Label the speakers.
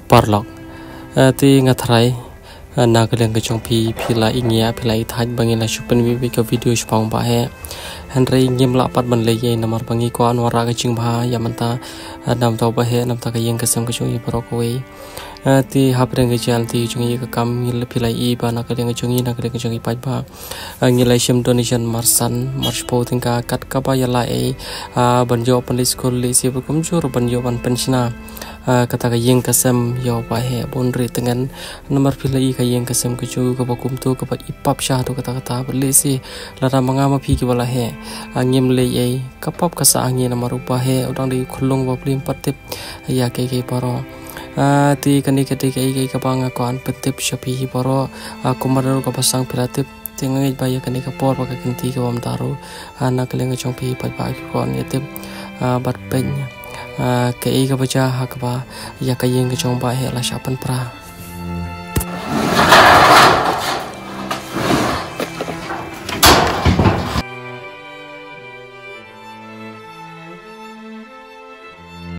Speaker 1: parlok ti ngathrai na kaleng ke chong pila ingya pila ithaj bangila chupen bi ka video spang ba he henry ngim la pat ban le ye namar bangi ko anwara ka ching bha yamanta nam to ba he nam ta ka yeng kasam ka chung i pro ko we ti hapreng ke chal ti chung i ka kam ngil pila I ba na kaleng chung I na kaleng chung I paj ba ngilai shim donation marsan marspo tingka kat ka ba yala e banjo pan school li si kum jur banjo ban pensiona kata ka yeng kasam yo ba he bon ri tengan nomor pilai ka yeng kasam ka chu ka bakum tu ka ipap sha tu kata beli si lara manga ma phi ki bala he angim le ye kapap ka sa angi nomor upa he udang di khulung ba plim patip ya ke paro ti kani kati ke ka banga kon patip shapi paro kumaru ka pasang pilatip tingai ba ya kani ka por ba ka kinti ka bam taru na kaleng chong pi pa ba ki kon yetip bat penya ke ka baca hakba ya ka yeng chong ba he la shapan pra